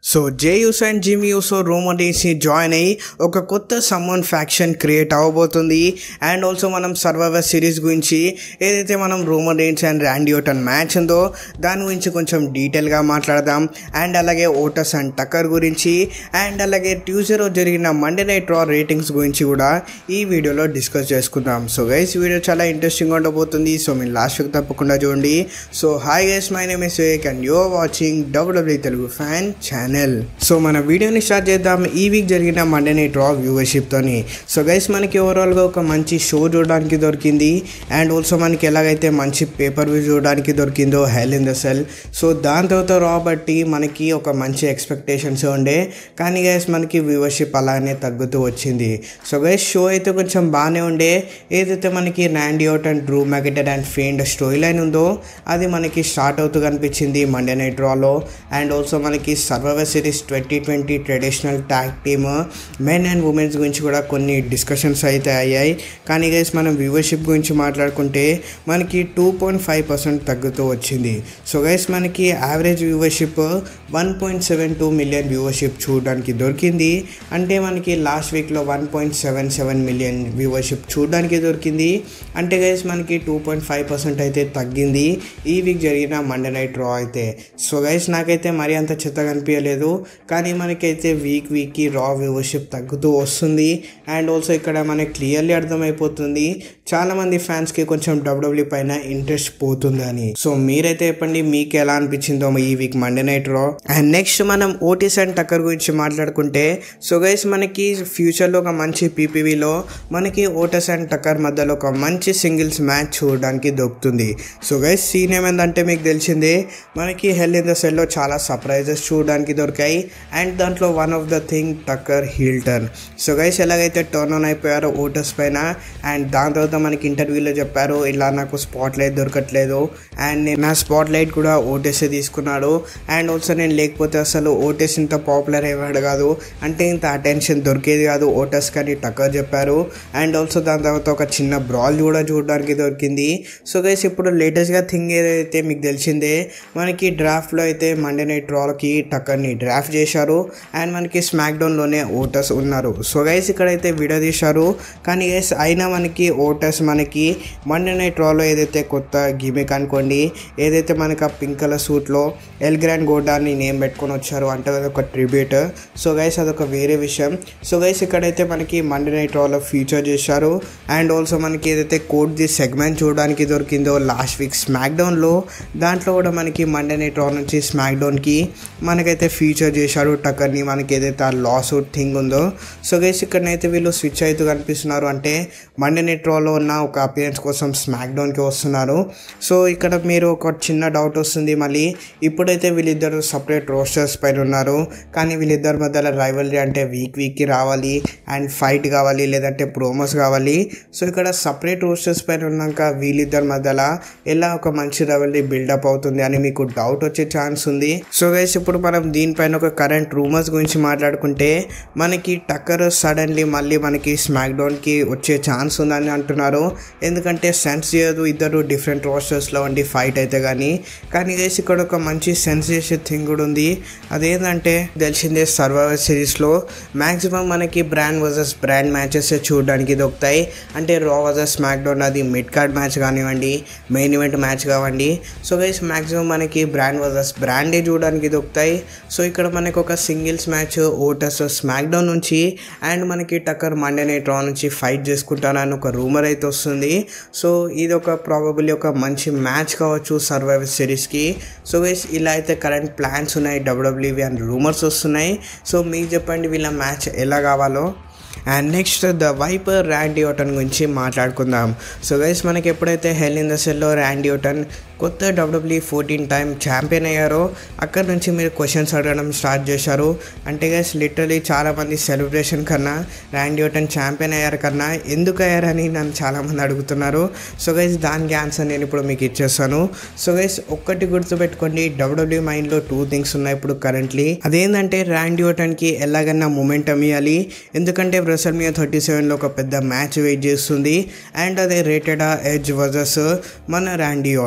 So Jey Uso and Jim Uso Roman డేస్ని join అయ్యి ఒక కొత్త సమ్మన్ ఫ్యాక్షన్ క్రియేట్ అవ్వబోతుంది. అండ్ ఆల్సో మనం సర్వైవర్ సిరీస్ గురించి ఏదైతే మనం Roman Reigns and Randy Orton match ఉందో దాని గురించి కొంచెం డీటెయిల్గా మాట్లాడదాం. అండ్ అలాగే ఓటస్ అండ్ టక్కర్ గురించి అండ్ అలాగే ట్యూస్డే రోజు జరిగిన మండే నైట్ రా రేటింగ్స్ గురించి కూడా ఈ వీడియోలో డిస్కస్ చేసుకుందాం. సో గైస్ వీడియో చాలా ఇంట్రెస్టింగ్గా ఉండబోతుంది. సో మీరు లాస్ట్ వీక్ తప్పకుండా చూడండి. So hi guys, my name is Vivek and you are watching WWE Telugu fan channel. So మన వీడియోని స్టార్ట్ చేద్దాం ఈ వీక్ జరిగిన మండే నైట్ రా వ్యూవర్షిప్ తోని. సో గైస్ మనకి ఓవరాల్గా ఒక మంచి షో చూడడానికి దొరికింది. అండ్ ఆల్సో మనకి ఎలాగైతే మంచి పేపర్ వ్యూ చూడడానికి దొరికిందో Hell in the Cell. So దాని తర్వాత రా బట్టి మనకి ఒక మంచి ఎక్స్పెక్టేషన్స్ ఉండే, కానీ గైస్ మనకి వ్యూవర్షిప్ అలానే తగ్గుతూ వచ్చింది. సో గైస్ షో అయితే కొంచెం బాగానే ఉండే. ఏదైతే మనకి Randy Orton Drew McIntyre and Fiend story line ఉందో అది మనకి స్టార్ట్ అవుతూ కనిపించింది మండే నైట్ రాలో. అండ్ ఆల్సో మనకి Survivor Series 2020 traditional tag team men and women's గురించి కూడా కొన్ని డిస్కషన్స్ అయితే అయ్యాయి. కానీ గైస్ మనం వ్యూవర్షిప్ గురించి మాట్లాడుకుంటే మనకి 2.5% తగ్గుతూ వచ్చింది. సో గైస్ మనకి యావరేజ్ వ్యూవర్షిప్ 1.72 మిలియన్ వ్యూవర్షిప్ చూడడానికి దొరికింది. అంటే మనకి లాస్ట్ వీక్లో 1.77 మిలియన్ వ్యూవర్షిప్ చూడడానికి దొరికింది. అంటే గైస్ మనకి 2.5% అయితే తగ్గింది ఈ వీక్ జరిగిన మండే నైట్ రా అయితే. సో గైస్ నాకైతే మరీ అంత చెత్తగా అనిపించలేదు, కానీ మనకైతే వీక్కి రా వ్యూవర్షిప్ తగ్గుతూ వస్తుంది. అండ్ ఆల్సో ఇక్కడ మనకి క్లియర్లీ అర్థమైపోతుంది చాలామంది ఫ్యాన్స్కి కొంచెం WWE పైన ఇంట్రెస్ట్ పోతుందని. సో మీరైతే చెప్పండి మీకు ఎలా అనిపించిందో ఈ week Monday night Raw. And next మనం ఓటిస్ అండ్ టక్కర్ గురించి మాట్లాడుకుంటే సో గైస్ మనకి ఫ్యూచర్లో ఒక మంచి పీపీవీలో మనకి ఓటస్ అండ్ టక్కర్ మధ్యలో ఒక మంచి సింగిల్స్ మ్యాచ్ చూడడానికి దొరుకుతుంది. సో గైస్ సీన్ ఏమైందంటే మీకు తెలిసిందే మనకి హెల్ ఇన్ ద సెల్లో చాలా సర్ప్రైజెస్ చూడడానికి దొరికాయి. అండ్ దాంట్లో one of the thing Tucker heel turn. So guys ఎలాగైతే టర్న్ ఆన్ అయిపోయారో ఓటస్ పైన, అండ్ దాని తర్వాత మనకి ఇంటర్వ్యూలో చెప్పారు ఇలా నాకు స్పాట్ లైట్ దొరకట్లేదు అండ్ నా స్పాట్ లైట్ కూడా ఓటెసే తీసుకున్నాడు. అండ్ ఆల్సో నేను లేకపోతే అసలు ఓటెస్ ఇంత పాపులర్ అయ్యాడు కాదు, అంటే ఇంత అటెన్షన్ దొరికేది కాదు ఓటస్ కానీ టక్కర్ చెప్పారు. అండ్ ఆల్సో దాని తర్వాత ఒక చిన్న బ్రాల్ కూడా చూడడానికి దొరికింది. సో గైస్ ఇప్పుడు లేటెస్ట్గా థింగ్ ఏదైతే మీకు తెలిసిందే మనకి డ్రాఫ్ట్లో అయితే మండే నైట్ రాకి టక్కర్ని డ్రాఫ్ట్ చేశారు. అండ్ మనకి స్మాక్ డౌన్లోనే ఓటస్ ఉన్నారు. సో గైస్ ఇక్కడైతే విడదీశారు, కానీ గైస్ అయినా మనకి ఓటస్ మనకి మండే నైట్ రాలో ఏదైతే కొత్త గిమిక్ అనుకోండి, ఏదైతే మనకి ఆ పింక్ కలర్ సూట్లో ఎల్ గ్రాండ్ గోడాన్ని నేమ్ పెట్టుకొని వచ్చారు అంటే అదొక ట్రిబ్యూట్. సో గైస్ అదొక వేరే విషయం. సో గైస్ ఇక్కడైతే మనకి మండే నైట్ రాలో ఫీచర్ చేశారు. అండ్ ఆల్సో మనకి ఏదైతే కోడ్ ది సెగ్మెంట్ చూడడానికి దొరికిందో లాస్ట్ వీక్ స్మాక్ డౌన్లో, దాంట్లో కూడా మనకి మండే నైట్ రా నుంచి స్మాక్ డౌన్కి మనకైతే ఫీచర్ చేశారు టక్కర్ని, మనకి ఏదైతే ఆ లాస్ అవుట్ థింగ్ ఉందో. సో గైస్ ఇక్కడనైతే వీళ్ళు స్విచ్ అయితే కనిపిస్తున్నారు, అంటే మండే నైట్ రాలో ఉన్న ఒక అపియరెన్స్ కోసం స్మాక్ డౌన్కి వస్తున్నారు. సో ఇక్కడ మీరు ఒక చిన్న డౌట్ వస్తుంది మళ్ళీ, ఇప్పుడైతే వీళ్ళిద్దరు సపరేట్ రోస్టర్స్ పైన ఉన్నారు, కానీ వీళ్ళిద్దరి మధ్యలో రైవల్రీ అంటే వీక్కి రావాలి అండ్ ఫైట్ కావాలి లేదంటే ప్రోమోస్ కావాలి. సో ఇక్కడ సపరేట్ రోస్టర్స్ పైన ఉన్నాక వీళ్ళిద్దరి మధ్యలో ఎలా ఒక మంచి రైవల్రీ బిల్డప్ అవుతుంది అని మీకు డౌట్ వచ్చే ఛాన్స్ ఉంది. సో గైస్ ఇప్పుడు మనం దీనిపైన ఒక కరెంట్ రూమర్స్ గురించి మాట్లాడుకుంటే మనకి టక్కర్ సడన్లీ మళ్ళీ మనకి స్మాక్ డౌన్కి వచ్చే ఛాన్స్ ఉందని అంటున్నారు. ఎందుకంటే సెన్స్ చేయదు ఇద్దరు డిఫరెంట్ రోస్టర్స్లో ఉండి ఫైట్ అయితే కానీ గైస్ ఇక్కడ ఒక మంచి సెన్స్ చేసే థింగ్ కూడా ఉంది. అదేంటంటే తెలిసిందే సర్వైవర్ సిరీస్లో మ్యాక్సిమం మనకి బ్రాండ్ వర్సెస్ బ్రాండ్ మ్యాచెస్ చూడడానికి దొరుకుతాయి. అంటే రా వర్సెస్ స్మాక్ డౌన్ అది మిడ్ కార్డ్ మ్యాచ్ కానివ్వండి, మెయిన్ ఈవెంట్ మ్యాచ్ కావండి. సో గైస్ మ్యాక్సిమం మనకి బ్రాండ్ వర్సెస్ బ్రాండే చూడడానికి దొరుకుతాయి. సో ఇక్కడ మనకి ఒక singles match Otis SmackDown నుంచి అండ్ మనకి టక్కర్ మండే నైట్ రా నుంచి ఫైట్ చేసుకుంటానని ఒక రూమర్ అయితే వస్తుంది. సో ఇది ఒక ప్రాబబుల్లీ ఒక మంచి మ్యాచ్ కావచ్చు సర్వైవర్ సిరీస్కి. సో గైస్ ఇలా అయితే కరెంట్ ప్లాన్స్ ఉన్నాయి WWE అండ్ రూమర్స్ వస్తున్నాయి. సో మీకు చెప్పండి వీళ్ళ మ్యాచ్ ఎలా కావాలో. And next the Viper Randy Orton గురించి మాట్లాడుకుందాం. సో గైస్ మనకి ఎప్పుడైతే హెల్ ఇన్ ద సెల్లో ర్యాండీ ఓటన్ కొత్త WWE 14 టైం ఛాంపియన్ అయ్యారో అక్కడ నుంచి మీరు క్వశ్చన్స్ అడగడం స్టార్ట్ చేశారు. అంటే గైస్ లిటరలీ చాలామంది సెలబ్రేషన్ కన్నా ర్యాండీ ఓటన్ ఛాంపియన్ అయ్యారు కన్నా ఎందుకు అయ్యారని నన్ను చాలామంది అడుగుతున్నారు. సో గైస్ దానికి ఆన్సర్ నేను ఇప్పుడు మీకు ఇచ్చేస్తాను. సో గైస్ ఒక్కటి గుర్తుపెట్టుకోండి, WWE మైండ్లో 2 థింగ్స్ ఉన్నాయి ఇప్పుడు కరెంట్లీ. అదేంటంటే ర్యాండీ ఓటన్కి ఎలాగన్నా మొమెంటమ్ ఇవ్వాలి, ఎందుకంటే WrestleMania 37లో ఒక పెద్ద మ్యాచ్ వెయిట్ చేస్తుంది అండ్ అదే రేటెడ్ ఎడ్జ్ వర్సెస్ మన ర్యాండీ ఓటన్.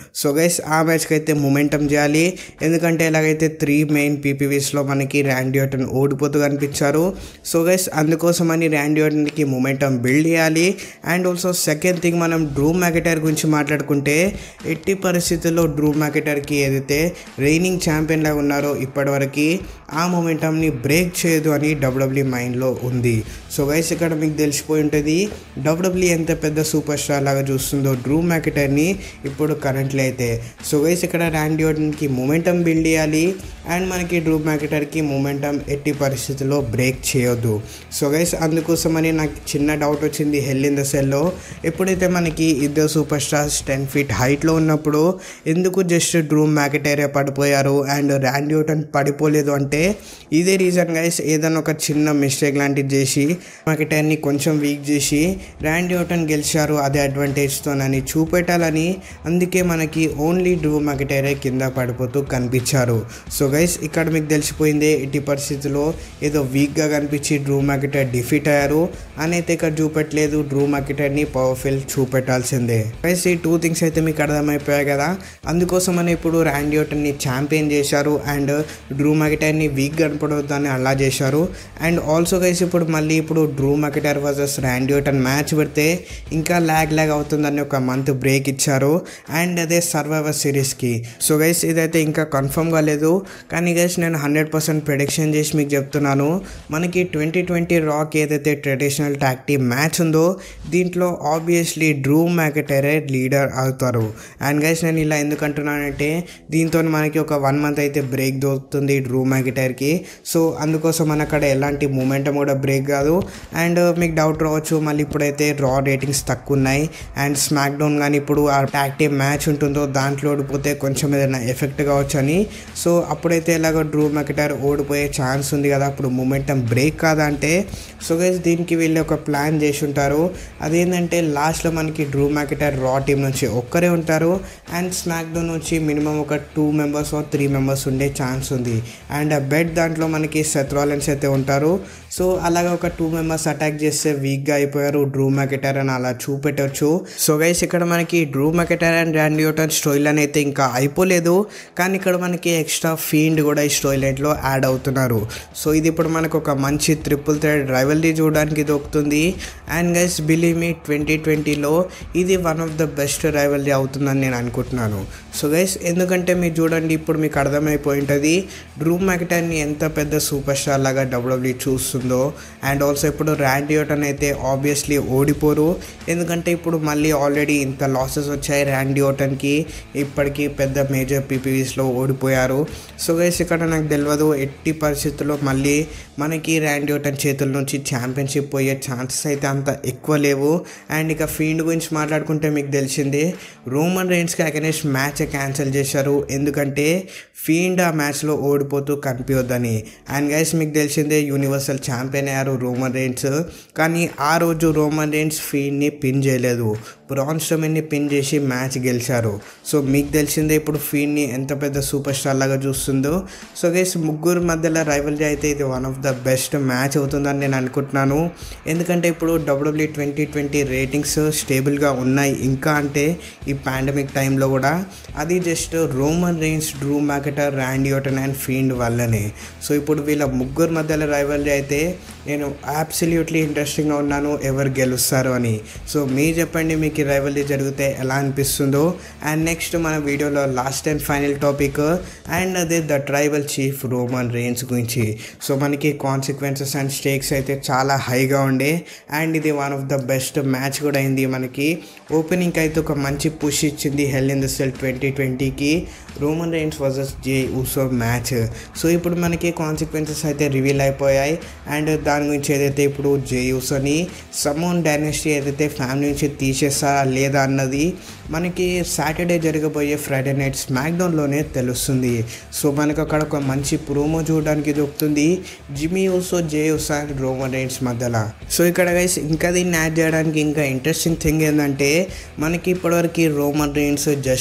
సో గైస్ ఆ మ్యాచ్కి అయితే మొమెంటం చేయాలి, ఎందుకంటే ఎలాగైతే 3 మెయిన్ పీపీవీస్లో మనకి ర్యాండీ ఆర్టన్ ఓడిపోతూ కనిపించారు. సో గైస్ అందుకోసమని ర్యాండీ ఆర్టన్కి మొమెంటం బిల్డ్ చేయాలి. అండ్ ఆల్సో సెకండ్ థింగ్, మనం డ్రూ మ్యాకింటైర్ గురించి మాట్లాడుకుంటే ఎట్టి పరిస్థితుల్లో డ్రూ మ్యాకింటైర్కి ఏదైతే రీనింగ్ ఛాంపియన్ లాగా ఉన్నారో ఇప్పటివరకు ఆ మొమెంటంని బ్రేక్ చేయదు అని డబ్ల్యూడబ్ల్యూఈ మైండ్లో ఉంది. సో గైస్ ఇక్కడ మీకు తెలిసిపోయి ఉంటుంది డబ్ల్యూడబ్ల్యూఈ ఎంత పెద్ద సూపర్ స్టార్ లాగా చూస్తుందో డ్రూ మ్యాకింటైర్ని ఇప్పుడు కరెంట్లీ అయితే. సో గైస్ ఇక్కడ ర్యాండీ ఆర్టన్కి మొమెంటం బిల్డ్ చేయాలి అండ్ మనకి డ్రూ మ్యాకింటైర్కి మొమెంటం ఎట్టి పరిస్థితుల్లో బ్రేక్ చేయొద్దు. సో గైస్ అందుకోసమని నాకు చిన్న డౌట్ వచ్చింది హెల్ ఇన్ ద సెల్లో. ఎప్పుడైతే మనకి ఇద్దరు సూపర్ స్టార్స్ 10 feet హైట్లో ఉన్నప్పుడు ఎందుకు జస్ట్ డ్రూ మ్యాకింటైరే పడిపోయారు అండ్ ర్యాండీ ఆర్టన్ పడిపోలేదు అంటే ఇదే రీజన్ గైస్. ఏదైనా ఒక చిన్న మిస్టేక్ లాంటిది చేసి మ్యాకింటైర్ని కొంచెం వీక్ చేసి ర్యాండీ ఆర్టన్ గెలిచారు అదే అడ్వాంటేజ్తోనని చూపెట్టాలని, అందుకే మనకి ఓన్లీ డ్రూ మ్యాకింటైరే కింద పడిపోతూ కనిపించారు. సో గైస్ ఇక్కడ మీకు తెలిసిపోయిందే ఎట్టి పరిస్థితుల్లో ఏదో వీక్గా కనిపించి డ్రూ మ్యాకింటైర్ డిఫీట్ అయ్యారు అని అయితే ఇక్కడ చూపెట్టలేదు. డ్రూ మ్యాకింటైర్ని పవర్ఫుల్ చూపెట్టాల్సిందే. గైస్ ఈ 2 things అయితే మీకు అర్థమైపోయాయి కదా. అందుకోసమని ఇప్పుడు ర్యాండీ ఆర్టన్ని ఛాంపియన్ చేశారు అండ్ డ్రూ మ్యాకింటైర్ని వీక్ కనపడవద్దని అలా చేశారు. అండ్ ఆల్సో గైస్ ఇప్పుడు Drew McIntyre versus Randy Orton match పెడితే ఇంకా ల్యాగ్ అవుతుందని ఒక మంత్ బ్రేక్ ఇచ్చారు అండ్ అదే సర్వైవర్ సిరీస్కి. సో గైస్ ఇదైతే ఇంకా కన్ఫర్మ్ కాలేదు, కానీ గైస్ నేను 100% ప్రెడిక్షన్ చేసి మీకు చెప్తున్నాను. మనకి 2020 రాక్ ఏదైతే ట్రెడిషనల్ ట్యాగ్ టీమ్ మ్యాచ్ ఉందో దీంట్లో ఆబ్వియస్లీ డ్రూ మ్యాకింటైరే లీడర్ అవుతారు. అండ్ గైస్ నేను ఇలా ఎందుకు అంటున్నానంటే దీంతో మనకి ఒక 1 month అయితే బ్రేక్ దొరుకుతుంది డ్రూ మ్యాకింటైర్కి. సో అందుకోసం మన అక్కడ ఎలాంటి మూమెంటం కూడా బ్రేక్ కాదు. అండ్ మీకు డౌట్ రావచ్చు మళ్ళీ ఇప్పుడైతే రా రేటింగ్స్ తక్కువ ఉన్నాయి అండ్ స్మాక్ డౌన్ కానీ ఇప్పుడు ఆ ట్యాగ్ టీమ్ మ్యాచ్ ఉంటుందో దాంట్లో ఓడిపోతే కొంచెం ఏదైనా ఎఫెక్ట్ కావచ్చు అని. సో అప్పుడైతే ఇలాగ డ్రూ మ్యాకింటైర్ ఓడిపోయే ఛాన్స్ ఉంది కదా, అప్పుడు మూమెంటం బ్రేక్ కాదా అంటే. సో గైస్ దీనికి వీళ్ళు ఒక ప్లాన్ చేసి ఉంటారు. అదేంటంటే లాస్ట్లో మనకి డ్రూ మ్యాకింటైర్ రా టీమ్ నుంచి ఒక్కరే ఉంటారు అండ్ స్మాక్ డౌన్ నుంచి మినిమం ఒక 2 members or 3 members ఉండే ఛాన్స్ ఉంది. అండ్ బెడ్ దాంట్లో మనకి సెత్ రాలిన్స్ అయితే ఉంటారు. సో అలాగే ఒక 2 members అటాక్ చేస్తే వీక్గా అయిపోయారు డ్రూ మ్యాకింటైర్ అని అలా చూపెట్టవచ్చు. సో గైస్ ఇక్కడ మనకి Drew McIntyre and Randy Orton story line అయితే ఇంకా అయిపోలేదు, కానీ ఇక్కడ మనకి ఎక్స్ట్రా ఫీండ్ కూడా ఈ స్టోరీ లైన్లో యాడ్ అవుతున్నారు. సో ఇది ఇప్పుడు మనకు ఒక మంచి ట్రిపుల్ థ్రెడ్ రైవల్రీ చూడడానికి దొరుకుతుంది. అండ్ గైస్ బిలీవ్ మీ 2020లో ఇది one of the best rivalry అవుతుందని నేను అనుకుంటున్నాను. సో గైస్ ఎందుకంటే మీరు చూడండి ఇప్పుడు మీకు అర్థమైపోయి ఉంటుంది డ్రూ మ్యాకింటైర్ని ఎంత పెద్ద సూపర్ స్టార్ లాగా డబ్ల్యూడబ్ల్యూఈ చూస్తుందో. అండ్ ఆల్సో ఇప్పుడు ర్యాండీ ఆర్టన్ అయితే ఆబ్వియస్లీ ఓడిపోరు, ఎందుకంటే ఇప్పుడు మళ్ళీ ఆల్రెడీ ఇంత లాసెస్ వచ్చాయి ర్యాండీ ఆర్టన్కి, ఇప్పటికీ పెద్ద మేజర్ పీపీవీస్లో ఓడిపోయారు. సో గైస్ ఇక్కడ నాకు తెలియదు ఎట్టి పరిస్థితుల్లో మళ్ళీ మనకి ర్యాండీ ఆర్టన్ చేతుల నుంచి ఛాంపియన్షిప్ పోయే ఛాన్సెస్ అయితే అంత ఎక్కువ లేవు. అండ్ ఇక ఫీండ్ గురించి మాట్లాడుకుంటే మీకు తెలిసిందే రోమన్ రైన్స్కి అగైనెస్ట్ మ్యాచ్ క్యాన్సిల్ చేశారు, ఎందుకంటే ఫీండ్ ఆ మ్యాచ్లో ఓడిపోతూ కనిపించొద్దని. అండ్ గైస్ మీకు తెలిసిందే యూనివర్సల్ ఛాంపియన్ అయ్యారు రోమన్ రైన్స్, కానీ ఆ రోజు రోమన్ రైన్స్ ఫీండ్ని పిన్ చేయలేదు, బ్రాన్ స్ట్రోమన్ని పిన్ చేసి మ్యాచ్ గెలిచారు. సో మీకు తెలిసిందే ఇప్పుడు ఫీండ్ని ఎంత పెద్ద సూపర్ స్టార్ లాగా చూస్తుందో. సో గైస్ ముగ్గురు మధ్యలో రైవల్రీ అయితే ఇది one of the best match అవుతుందని నేను అనుకుంటున్నాను, ఎందుకంటే ఇప్పుడు డబ్ల్యూడబ్ల్యూఈ 2020 రేటింగ్స్ స్టేబుల్గా ఉన్నాయి. ఇంకా అంటే ఈ పాండమిక్ టైంలో కూడా అది just Roman Reigns, Drew McIntyre, Randy Orton and Fiend వల్లనే. సో ఇప్పుడు వీళ్ళ ముగ్గురు మధ్యలో రైవల్రీ అయితే నేను అబ్సల్యూట్లీ ఇంట్రెస్టింగ్గా ఉన్నాను ఎవరు గెలుస్తారు అని. సో మీరు చెప్పండి మీకు ఈ రైవల్రీ జరిగితే ఎలా అనిపిస్తుందో. అండ్ నెక్స్ట్ మన వీడియోలో last and final topic and అదే the tribal chief Roman Reigns గురించి. సో మనకి కాన్సిక్వెన్సెస్ అండ్ స్టేక్స్ అయితే చాలా హైగా ఉండే అండ్ ఇది one of the best match కూడా అయింది. మనకి ఓపెనింగ్ అయితే ఒక మంచి పుష్ ఇచ్చింది హెల్ ఇన్ ద సెల్ 2020కి Roman Reigns versus Jey Uso match. So ఇప్పుడు మనకి కాన్సిక్వెన్సెస్ అయితే రివీల్ అయిపోయాయి అండ్ దాని గురించి ఏదైతే ఇప్పుడు జే ఊసోని సమోన్ డైనస్టీ ఏదైతే ఫ్యామిలీ నుంచి తీసేస్తారా లేదా అన్నది మనకి సాటర్డే జరగబోయే ఫ్రైడే నైట్ స్మాక్ డౌన్లోనే తెలుస్తుంది. సో మనకు అక్కడ ఒక మంచి ప్రోమో చూడడానికి దొరుకుతుంది Jimmy Uso, Jey Uso and Roman Reigns మధ్యలో. సో ఇక్కడ గైస్ ఇంకా దీన్ని యాడ్ చేయడానికి ఇంకా ఇంట్రెస్టింగ్ థింగ్ ఏంటంటే మనకి ఇప్పటివరకు రోమన్ రైన్స్ జస్ట్ షీల్డ్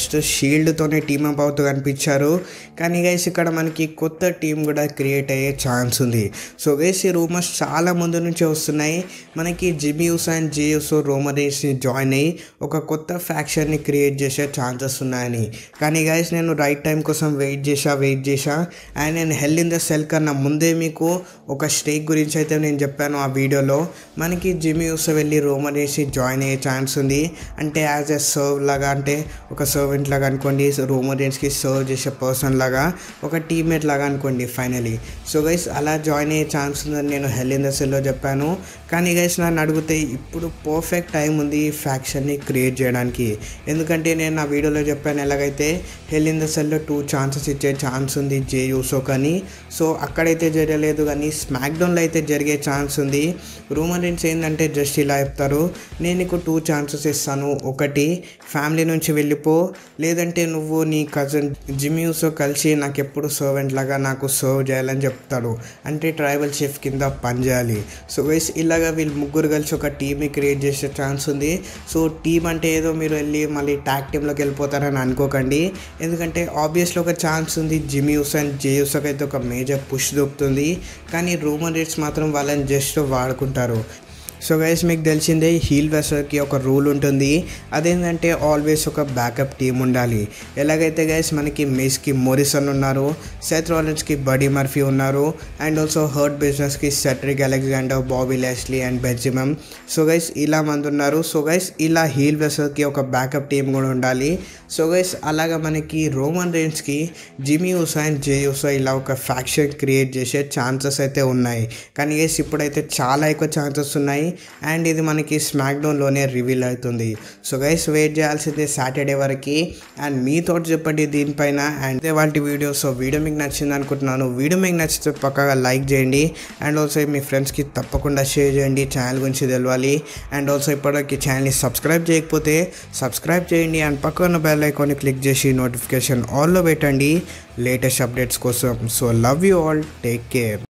షీల్డ్తోనే టీమప్ అవుతూ కనిపించారు. కానీ గైస్ ఇక్కడ మనకి కొత్త టీం కూడా క్రియేట్ అయ్యే ఛాన్స్ ఉంది. సో గైస్ ఈ రూమర్స్ చాలా ముందు నుంచే వస్తున్నాయి. మనకి Jimmy Uso and Jey Uso Roman రీన్స్ని జాయిన్ అయ్యి ఒక కొత్త ఫ్యాక్షన్ని క్రియేట్ చేసే ఛాన్సెస్ ఉన్నాయని. కానీ గైస్ నేను రైట్ టైం కోసం వెయిట్ చేశా అండ్ నేను హెల్ ఇన్ ద సెల్ కన్నా ముందే మీకు ఒక స్టేక్ గురించి అయితే నేను చెప్పాను ఆ వీడియోలో. మనకి జిమ్మీ యూసో వెళ్ళి రోమన్ రీన్స్ని జాయిన్ అయ్యే ఛాన్స్ ఉంది. అంటే యాజ్ ఎ సర్వ్ లాగా, అంటే ఒక సర్వెంట్ లాగా అనుకోండి, రోమన్ రీన్స్కి సర్వ్ చేసే పర్సన్ లాగా, ఒక టీమ్మేట్ లాగా అనుకోండి ఫైనలీ. సో గైస్ అలా జాయిన్ అయ్యే ఛాన్స్ ఉందని నేను హెల్ ఇన్ ద సెల్లో చెప్పాను. కానీ గైస్ నన్ను అడిగితే ఇప్పుడు పర్ఫెక్ట్ టైం ఉంది ఈ ఫ్యాక్షన్ని క్రియేట్ చేయడానికి. ఎందుకంటే నేను నా వీడియోలో చెప్పాను ఎలాగైతే హెల్ ఇన్ ద సెల్లో 2 ఛాన్సెస్ ఇచ్చే ఛాన్స్ ఉంది జే యూసో కానీ. సో అక్కడైతే జరగలేదు, కానీ స్మాక్డౌన్లో అయితే జరిగే ఛాన్స్ ఉంది. రోమన్ రీన్స్ ఏంటంటే జస్ట్ ఇలా చెప్తారు, నేను నీకు 2 ఛాన్సెస్ ఇస్తాను, ఒకటి ఫ్యామిలీ నుంచి వెళ్ళిపో, లేదంటే నువ్వు నీ కజిన్ జిమ్మీ యూసో కలిసి నాకు ఎప్పుడు సర్వెంట్ లాగా నాకు సర్వ్ చేయాలని చెప్తాడు. అంటే ట్రైబల్ షెఫ్ కింద పని చేయాలి. సో గైస్ ఇలాగా వీళ్ళు ముగ్గురు కలిసి ఒక టీమ్ని క్రియేట్ చేసే ఛాన్స్ ఉంది. సో టీం అంటే ఏదో మీరు వెళ్ళి మళ్ళీ ట్యాగ్ టీంలోకి వెళ్ళిపోతారని అనుకోకండి. ఎందుకంటే ఆబ్వియస్లీ ఒక ఛాన్స్ ఉంది జిమ్మీ యూసో అండ్ జే యూసోకి అయితే ఒక మేజర్ పుష్ దొరుకుతుంది. కానీ రోమన్ రీన్స్ మాత్రం వాళ్ళని జస్ట్ వాడుకుంటారు. సో గైస్ మీకు తెలిసిందే హీల్ వెసర్కి ఒక రూల్ ఉంటుంది, అదేంటంటే ఆల్వేస్ ఒక బ్యాకప్ టీం ఉండాలి. ఎలాగైతే గైస్ మనకి మిస్కి మోరిసన్ ఉన్నారు, సెత్ రాలిన్స్కి బడీ మర్ఫీ ఉన్నారు, అండ్ ఆల్సో హర్ట్ బిజినెస్కి Cedric Alexander, Bobby Lashley and Benjamin. So guys ఇలా మంది ఉన్నారు. సో గైస్ ఇలా హీల్ వెసర్కి ఒక బ్యాకప్ టీం కూడా ఉండాలి. సో గైస్ అలాగా మనకి రోమన్ రీన్స్కి Jimmy Uso and Jey Uso ఇలా ఒక ఫ్యాక్షన్ క్రియేట్ చేసే ఛాన్సెస్ అయితే ఉన్నాయి. కానీ గైస్ ఇప్పుడైతే చాలా ఎక్కువ ఛాన్సెస్ ఉన్నాయి అండ్ ఇది మనకి స్మాక్డౌన్లోనే రివీల్ అవుతుంది. సో గైస్ వెయిట్ చేయాల్సిందే సాటర్డే వరకు. అండ్ మీ థాట్స్ చెప్పండి దీనిపైన. అండ్ ఇదే వాటి వీడియో. సో వీడియో మీకు నచ్చింది అనుకుంటున్నాను. వీడియో మీకు నచ్చితే పక్కగా లైక్ చేయండి అండ్ ఆల్సో మీ ఫ్రెండ్స్కి తప్పకుండా షేర్ చేయండి, ఛానల్ గురించి తెలవాలి. అండ్ ఆల్సో ఇప్పటికి ఛానల్ని సబ్స్క్రైబ్ చేయకపోతే సబ్స్క్రైబ్ చేయండి అండ్ పక్కన బెల్ ఐకాన్ని క్లిక్ చేసి నోటిఫికేషన్ ఆల్లో పెట్టండి లేటెస్ట్ అప్డేట్స్ కోసం. So love you all, take care.